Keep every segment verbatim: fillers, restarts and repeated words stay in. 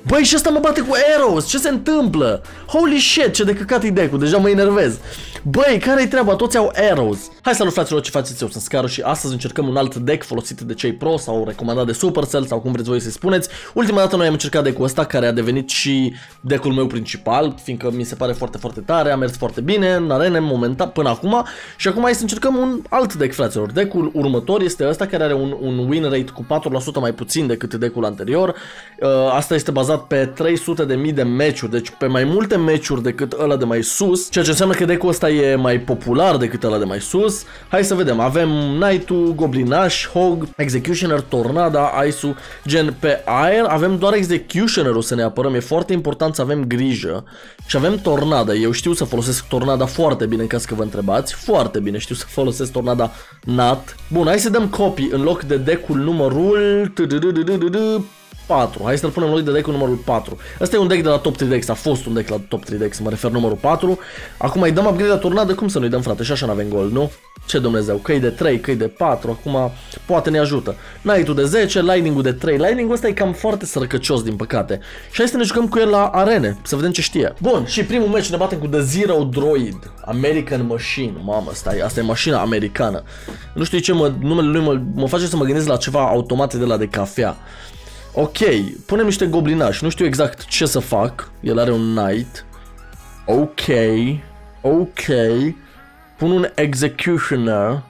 Băi, și ăsta mă bate cu arrows, ce se întâmplă? Holy shit, ce de căcat e deck-ul, deja mă enervez. Băi, care-i treaba? Toți au arrows. Hai salut fraților, ce faceți? Eu sunt Scaru și astăzi încercăm un alt deck folosit de cei pro sau recomandat de Supercell sau cum vreți voi să-i spuneți. Ultima dată noi am încercat deck-ul ăsta care a devenit și deck-ul meu principal, fiindcă mi se pare foarte, foarte tare, a mers foarte bine în arene momentan până acum. Și acum hai să încercăm un alt deck, fraților. Deck-ul următor este ăsta care are un, un win rate cu patru la sută mai puțin decât deck-ul anterior. Uh, asta este bazat pe trei sute de mii de meciuri, deci pe mai multe meciuri decât ăla de mai sus, ceea ce înseamnă că deck-ul ăsta e mai popular decât ăla de mai sus. Hai să vedem, avem Knight-ul, Goblinash, Hog, Executioner, Tornada, Ice-ul, gen pe aer, avem doar Executioner-ul să ne apărăm, e foarte important să avem grijă. Și avem Tornada, eu știu să folosesc Tornada foarte bine în caz că vă întrebați, foarte bine știu să folosesc Tornada nat. Bun, hai să dăm copy în loc de deck-ul numărul patru. Hai să-l punem în loc de deck-ul numărul patru. Asta e un deck de la top trei decks, a fost un deck la top trei decks, mă refer numărul patru. Acum îi dăm upgrade la Tornadă, cum să nu-i dăm, frate? Și așa n-avem gold, nu? Ce Dumnezeu, căi de trei, căi de patru, acum poate ne ajută. Knight-ul de zece, Lightning-ul de trei. Lightning-ul ăsta e cam foarte sărăcăcios, din păcate. Și hai să ne jucăm cu el la arene, să vedem ce știe. Bun, și primul meci ne batem cu The Zero Droid, American Machine. Mamă, asta e, asta e mașina americană. Nu știu ce mă, numele lui mă, mă face să mă gândesc la ceva automate de la de cafea. Ok, punem niște goblinași, nu știu exact ce să fac. El are un knight. Ok, ok. Pun un executioner.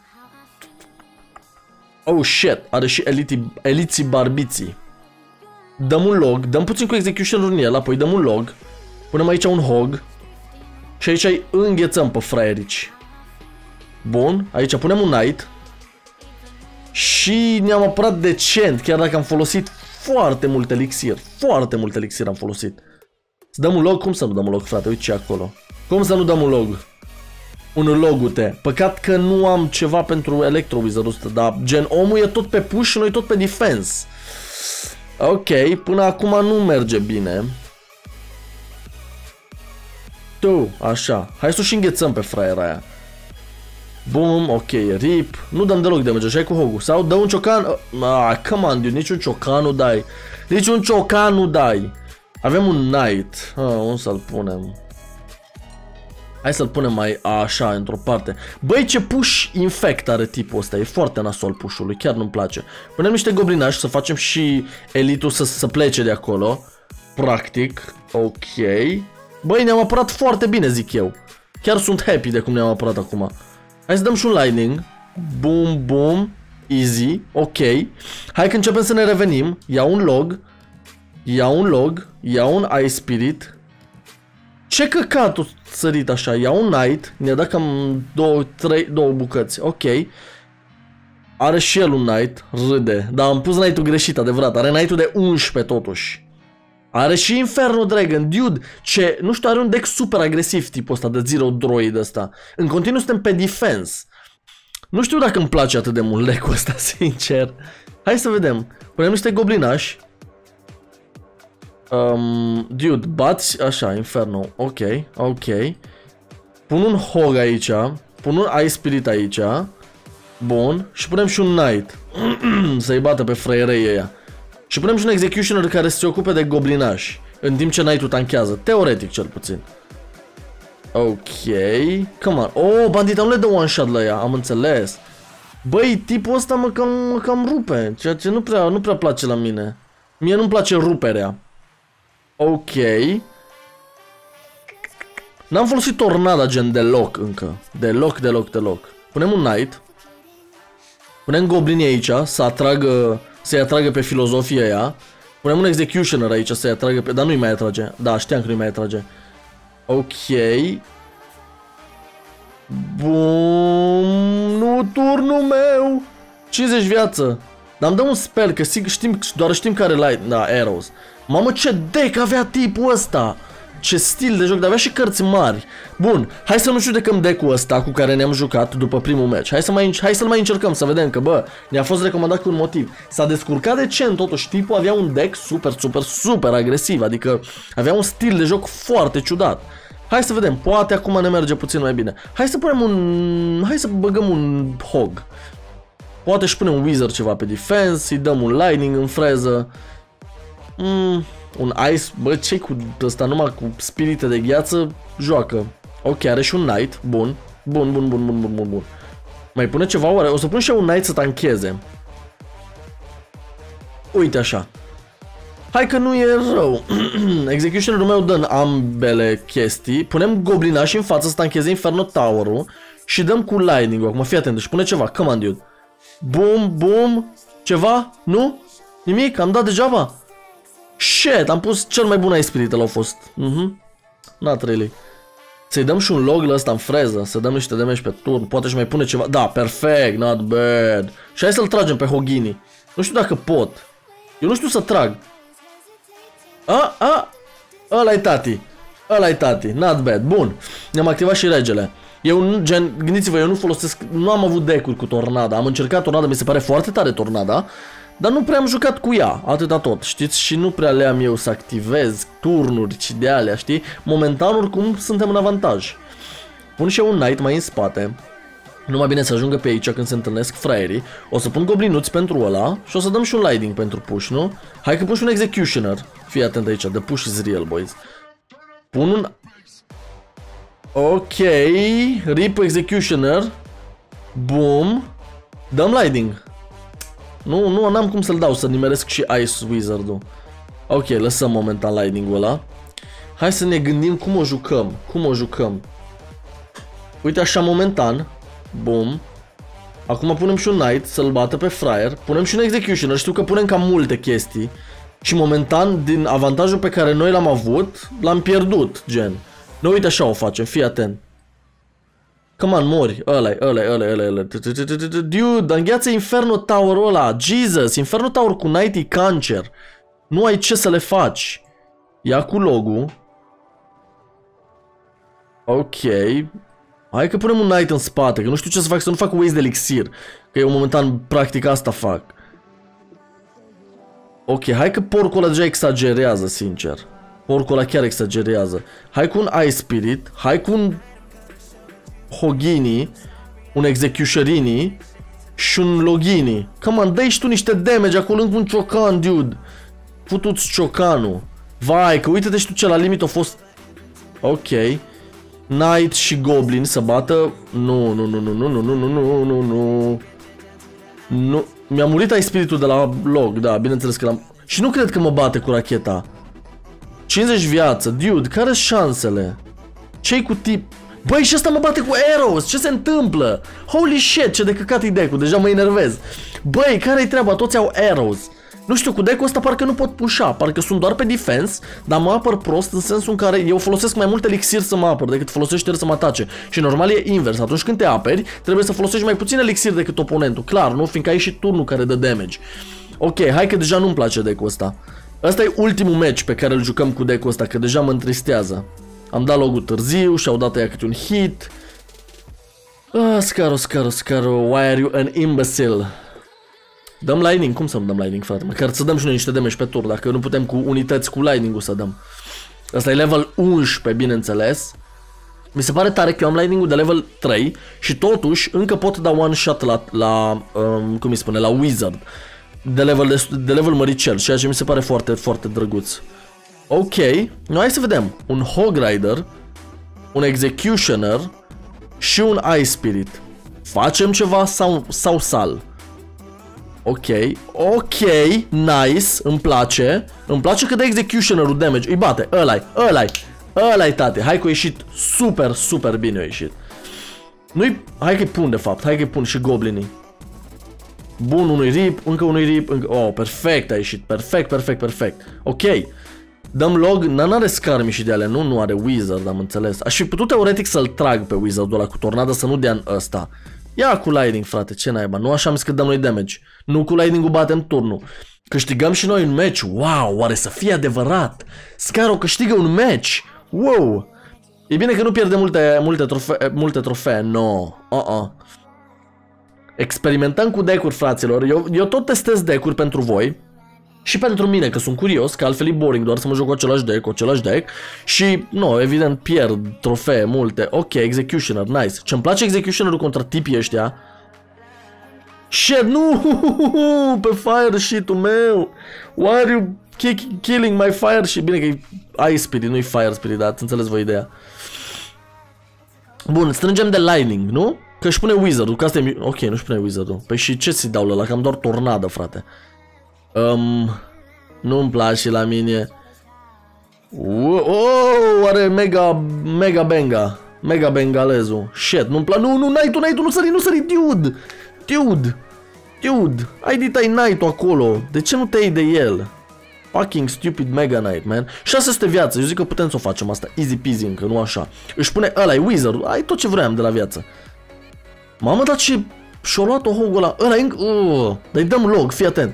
Oh shit, are și eliții, eliții barbiții. Dăm un log, dăm puțin cu executioner în el, apoi dăm un log. Punem aici un hog. Și aici îi înghețăm pe fraierici. Bun, aici punem un knight. Și ne-am apărat decent, chiar dacă am folosit foarte mult elixir. Foarte mult elixir am folosit. Să dăm un log? Cum să nu dăm un log, frate? Uite ce acolo. Cum să nu dăm un log? Un logute. Păcat că nu am ceva pentru Electro Wizard-ul ăsta, dar gen omul e tot pe push și noi tot pe defense. Ok, până acum nu merge bine. Tu, așa. Hai să o și înghețăm pe fraiera aia. Boom, ok, rip. Nu dăm deloc damage, așa e cu Hogul. Sau dă un ciocan. Ah, come on, dude, niciun ciocan nu dai. Niciun ciocan nu dai. Avem un knight. Ah, unde să-l punem? Hai să-l punem mai așa, într-o parte. Băi, ce push infect are tipul ăsta. E foarte nasol push-ul lui, chiar nu-mi place. Punem niște goblinași să facem și elitul să, să plece de acolo. Practic. Ok. Băi, ne-am apărat foarte bine, zic eu. Chiar sunt happy de cum ne-am apărat acum. Hai să dăm și un lightning. Boom, boom. Easy. Ok. Hai că începem să ne revenim. Ia un log. Ia un log. Ia un Ice Spirit. Ce căcatul sărit așa. Ia un knight. Ne-a dat cam două, trei, două bucăți. Ok. Are și el un knight. Râde. Dar am pus knight-ul greșit, adevărat. Are knight-ul de unsprezece totuși. Are și Inferno Dragon, dude, ce, nu știu, are un deck super agresiv tipul ăsta de Zero Droid ăsta. În continuu suntem pe defense. Nu știu dacă îmi place atât de mult deck-ul ăsta, sincer. Hai să vedem. Punem niște goblinași. Um, dude, bați, așa, Inferno, ok, ok. Pun un Hog aici, pun un Ice Spirit aici. Bun, și punem și un Knight. Să-i bată pe fraierei ăia. Și punem și un executioner care se ocupe de goblinași, în timp ce knight-ul tanchează, teoretic cel puțin. Ok, come on. Oh, bandita nu le dă one shot la ea, am înțeles. Băi, tipul ăsta mă cam, mă cam rupe, ceea ce nu prea, nu prea place la mine. Mie nu-mi place ruperea. Ok. N-am folosit Tornada gen deloc încă. Deloc, deloc, deloc. Punem un knight. Punem goblinii aici, să atragă... Să-i atragă pe filozofia aia. Punem un executioner aici să-i atragă pe... Dar nu-i mai atrage. Da, știam că nu-i mai atrage. Ok. Bum. Nu, turnul meu. cincizeci viață. Dar îmi dă un spell, că știm, doar știm care light. Da, arrows. Mamă, ce deck avea tipul ăsta. Ce stil de joc, dar avea și cărți mari. Bun, hai să nu judecăm deck-ul ăsta cu care ne-am jucat după primul match. Hai să mai, hai să-l mai încercăm, să vedem că, bă, ne-a fost recomandat cu un motiv. S-a descurcat decent, totuși, tipul avea un deck super, super, super agresiv. Adică avea un stil de joc foarte ciudat. Hai să vedem, poate acum ne merge puțin mai bine. Hai să punem un... Hai să băgăm un Hog. Poate și punem un Wizard ceva pe defense, îi dăm un Lightning în freză. Mm, un ice, bă, ce cu ăsta? Numai cu spirite de gheață joacă. Ok, are și un knight, bun. Bun, bun, bun, bun, bun, bun, bun. Mai pune ceva oare? O să pun și eu un knight să tancheze. Uite așa. Hai că nu e rău. Executionerul meu dă ambele chestii. Punem goblinași în față să tancheze Inferno Tower-ul și dăm cu lightning-ul. Acum fii atent, și pune ceva. Come on, dude. Boom, boom. Ceva? Nu? Nimic? Am dat degeaba? Shit, am pus cel mai bun Ice Spirit, l-au fost. Mhm. Not really. Să-i dăm și un log la ăsta în freză, să dăm niște damage pe turn, poate și mai pune ceva. Da, perfect, not bad. Și hai să-l tragem pe Hogini. Nu știu dacă pot. Eu nu știu să trag. A, a, ăla-i tati. Ăla-i tati, not bad, bun. Ne-am activat și regele. Eu, gen, gândiți-vă, eu nu folosesc, nu am avut deck-uri cu Tornada. Am încercat Tornada, mi se pare foarte tare Tornada. Dar nu prea am jucat cu ea, atâta tot, știți? Și nu prea le-am eu să activez turnuri și de alea, știi? Momentan, oricum, suntem în avantaj. Pun și eu un knight mai în spate. Numai bine să ajungă pe aici când se întâlnesc fraierii. O să pun goblinuți pentru ăla și o să dăm și un lightning pentru push, nu? Hai că pun și un executioner. Fii atent aici, the push is real, boys. Pun un... Ok, rip executioner. Boom. Dăm lightning. Nu, nu, n-am cum să-l dau, să nimeresc și Ice Wizard-ul. Ok, lăsăm momentan lightning-ul ăla. Hai să ne gândim cum o jucăm. Cum o jucăm. Uite așa momentan. Boom. Acum punem și un knight să-l bată pe fraier. Punem și un executioner. Știu că punem cam multe chestii. Și momentan, din avantajul pe care noi l-am avut, l-am pierdut, gen. Noi uite așa o facem, fii atent. Come on, mori. Ăla-i, ăla-i, ăla-i, ăla-i. Dude, îngheață Inferno Tower-ul ăla. Jesus, Inferno Tower cu Knight e cancer. Nu ai ce să le faci. Ia cu logul. Ok. Hai că punem un Knight în spate, că nu știu ce să fac, să nu fac waste de elixir. Că eu momentan practic asta fac. Ok, hai că porcul ăla deja exagerează, sincer. Porcul ăla chiar exagerează. Hai cu un Ice Spirit, hai cu un Hogini, un Executionerini și un Logini. Come on, dă-i și tu niște damage acolo încă un ciocan, dude. Futu-ți ciocanul. Vai, că uite-te și tu ce la limit a fost. Ok. Knight și Goblin să bată. Nu, nu, nu, nu, nu, nu, nu, nu, nu, nu, nu. Nu. Mi-a murit ai spiritul de la log, da, bineînțeles că l-am... Și nu cred că mă bate cu racheta. cincizeci viață, dude, care-s șansele? Ce-i cu tip... Băi, și ăsta mă bate cu arrows, ce se întâmplă? Holy shit, ce de căcat e deck-ul, deja mă enervez. Băi, care-i treaba? Toți au arrows. Nu știu, cu deck-ul ăsta parcă nu pot pusha, parcă sunt doar pe defense, dar mă apăr prost în sensul în care eu folosesc mai mult elixir să mă apăr decât folosești el să mă atace. Și normal e invers, atunci când te aperi, trebuie să folosești mai puțin elixir decât oponentul, clar, nu? Fiindcă ai și turnul care dă damage. Ok, hai că deja nu-mi place deck-ul ăsta. Ăsta e ultimul match pe care îl jucăm cu deck-ul ăsta, că deja mă întristează. Am dat logul târziu și au dat aia câte un hit. Ah, Scaro, Scaro, Scaro, why are you an imbecile? Dăm lightning? Cum să nu dăm lightning, frate? Măcar să dăm și noi niște damage pe tur, dacă nu putem cu unități cu lightning-ul să dăm. Asta e level unsprezece, bineînțeles. Mi se pare tare că eu am lightning-ul de level trei și totuși încă pot da one shot la, la um, cum îi spune, la wizard. De level, de, de level măricel, ceea ce mi se pare foarte, foarte drăguț. Ok, noi hai să vedem. Un Hog Rider, un Executioner și un Ice Spirit. Facem ceva sau, sau sal? Ok, ok, nice, îmi place. Îmi place că dă Executioner-ul damage. Îi bate, ăla-i, ăla-i, ăla-i, tate. Hai că a ieșit super, super bine a ieșit. Nu-i, hai că-i pun de fapt, hai că-i pun și goblinii. Bun, unui rip, încă unui rip, încă... Oh, perfect a ieșit, perfect, perfect, perfect. Ok. Dăm log, n-are Skarmy și de alea, nu? Nu are Wizard, am înțeles. Aș fi putut teoretic să-l trag pe Wizard-ul ăla cu Tornada să nu dea în ăsta. Ia cu Lightning, frate, ce naiba, nu așa am zis că dăm noi damage. Nu cu Lightning-ul batem turnul. Câștigăm și noi un match, wow, oare să fie adevărat? Scaro câștigă un match, wow. E bine că nu pierde multe, multe, trofe multe trofee, no, uh-uh. Experimentăm cu deck-uri, fraților, eu, eu tot testez deck-uri pentru voi. Și pentru mine, că sunt curios, că altfel e boring doar să mă joc cu același deck, cu același deck. Și, nu, evident, pierd trofee multe. Ok, Executioner, nice. Ce-mi place Executioner-ul contra tipii ăștia. Shit, nu, pe fire shit-ul meu. Why are you killing my fire și bine că e Ice Spirit, nu-i Fire Spirit, dar ați înțeles voi ideea. Bun, strângem de Lightning, nu? Că își pune Wizard-ul, că asta e... Ok, nu își pune Wizard-ul. Păi și ce ți dau la ăla? Că am doar Tornadă, frate. Um, nu-mi place la mine. Oh, are mega, mega benga. Mega bengalezul. Shit, nu-mi place. Nu, nu, Knight-ul, Knight-ul, nu sări, nu sări, dude. Dude. Dude. Ai dit-ai Knight-ul acolo. De ce nu te iei de el? Fucking stupid Mega Knight, man. șase sute viață, eu zic că putem să o facem asta. Easy peasy încă, nu așa. Își pune ăla, e Wizard, ai tot ce vreau de la viață. Mamă, dar ce... Și-o luat-o hogul ăla, ăla e încă... Uh, dar-i dăm log, fii atent.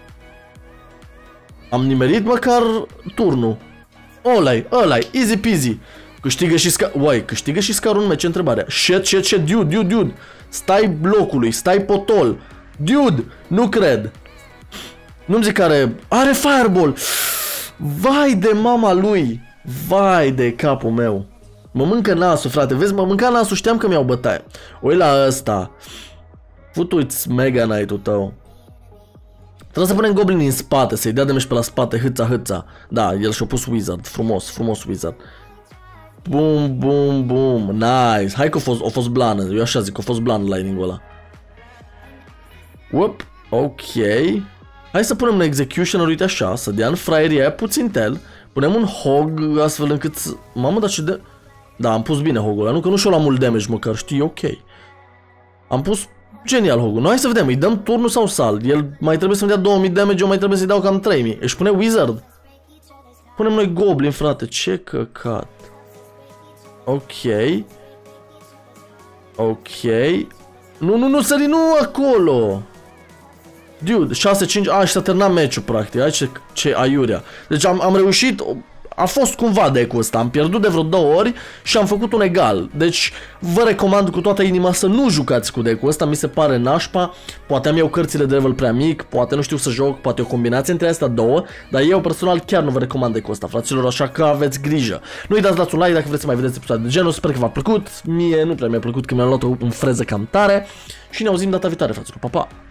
Am nimerit măcar turnul. Ăla-i, ăla-i, easy peasy. Câștigă și scar... Uai, câștigă și scarul în meci, întrebarea. Shit, shit, shit, dude, dude, dude. Stai blocului, stai potol. Dude, nu cred. Nu-mi zic că are... Are Fireball! Vai de mama lui! Vai de capul meu! Mă mâncă nasul, frate. Vezi, mă mânca nasul, știam că mi-au bătaie. Ui la ăsta. Futu-ți Mega Knight-ul tău. Trebuie să punem Goblin în spate, să-i dea damage pe la spate, hâța, hâța. Da, el și-a pus Wizard. Frumos, frumos Wizard. Bum, bum, bum. Nice. Hai că a fost, a fost blană. Eu așa zic, a fost blană lightning-ul ăla. Up. Ok. Hai să punem un Executioner, uite așa, să dea în fraieria aia puțin tel. Punem un Hog astfel încât... Mamă, dar ce de... Da, am pus bine Hogul ăla, nu că nu și-o la mult damage măcar, știi, ok. Am pus genial Hogul. Noi hai să vedem, îi dăm turnul sau sal. El mai trebuie să-mi dea două mii damage, eu mai trebuie să-i dau cam trei mii. Își pune Wizard. Punem noi Goblin, frate, ce căcat. Ok. Ok. Nu, nu, nu, sări, nu acolo. Dude, șase cinci, a, și s-a terminat meciul practic, ai ce, ce aiurea. Deci am, am reușit, a fost cumva deck-ul ăsta, am pierdut de vreo două ori și am făcut un egal. Deci vă recomand cu toată inima să nu jucați cu deck-ul ăsta, mi se pare nașpa. Poate am eu cărțile de level prea mic, poate nu știu să joc, poate o combinație între astea două. Dar eu personal chiar nu vă recomand deck-ul ăsta, fraților, așa că aveți grijă. Nu uitați să dați un like dacă vreți să mai vedeți episoade de genul, sper că v-a plăcut. Mie nu prea mi-a plăcut că mi-am luat în freză cam tare. Și ne auzim data viitoare, fraților, pa, pa!